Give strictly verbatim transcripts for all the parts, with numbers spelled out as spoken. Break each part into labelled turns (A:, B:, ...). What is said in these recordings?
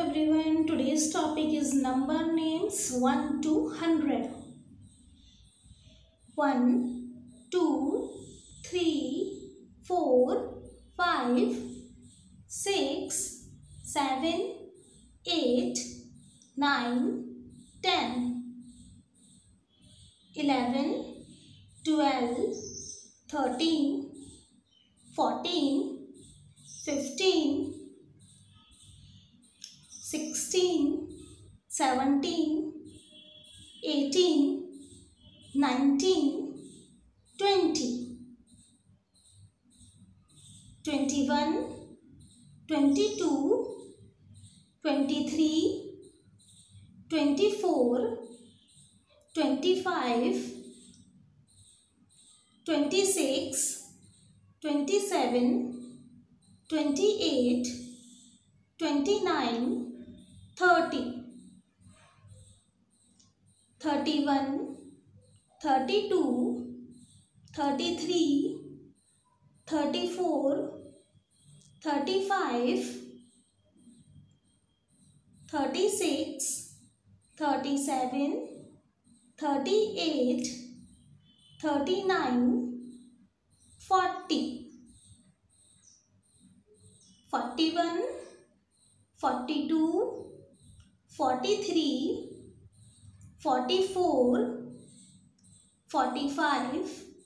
A: everyone. Today's topic is number names one to one hundred. one, two, three, four, five, six, seven, eight, nine, ten, eleven, twelve, thirteen, fourteen, fifteen, sixteen, seventeen, eighteen, nineteen, twenty, twenty-one, twenty-two, twenty-three, twenty-four, twenty-five, twenty-six, twenty-seven, twenty-eight, twenty-nine, thirty, thirty-one, thirty-two, thirty-three, thirty-four, thirty-five, thirty-six, thirty-seven, thirty-eight, thirty-nine, forty, forty-one, forty-two, forty-three, forty-four, forty-five,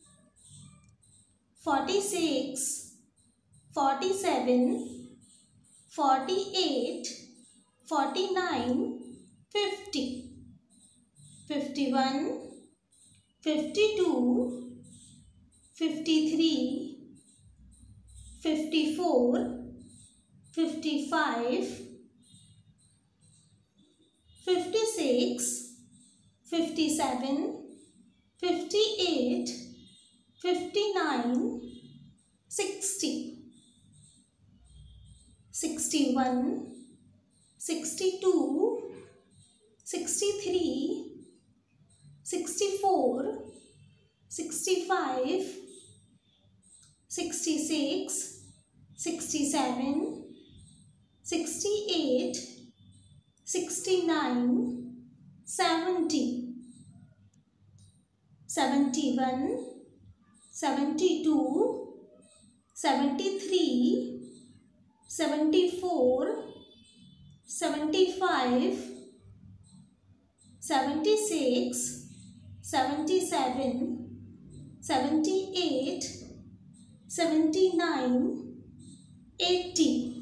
A: forty-six, forty-seven, forty-eight, forty-nine, fifty, fifty-one, fifty-two, fifty-three, fifty-four, fifty-five, fifty-six, fifty-seven, fifty-eight, fifty-nine, sixty, sixty-one, sixty-two, sixty-three, sixty-four, sixty-five, sixty-six, sixty-seven, sixty-eight, sixty-nine, seventy, seventy-one, seventy-two, seventy-three, seventy-four, seventy-five, seventy-six, seventy-seven, seventy-eight, seventy-nine, eighty,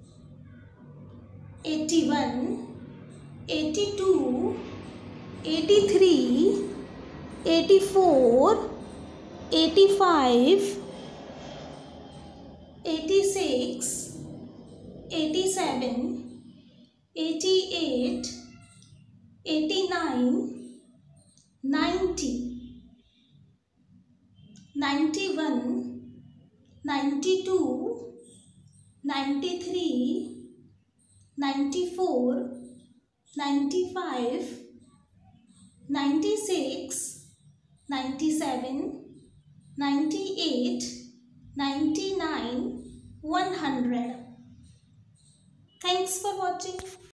A: eighty-one, eighty-two, eighty-three, eighty-four, eighty-five, eighty-six, eighty-seven, eighty-eight, eighty-nine, ninety, ninety-one, ninety-two, ninety-three, ninety-four, ninety-five, ninety-six, ninety-seven, ninety-eight, ninety-nine, one hundred. Thanks for watching.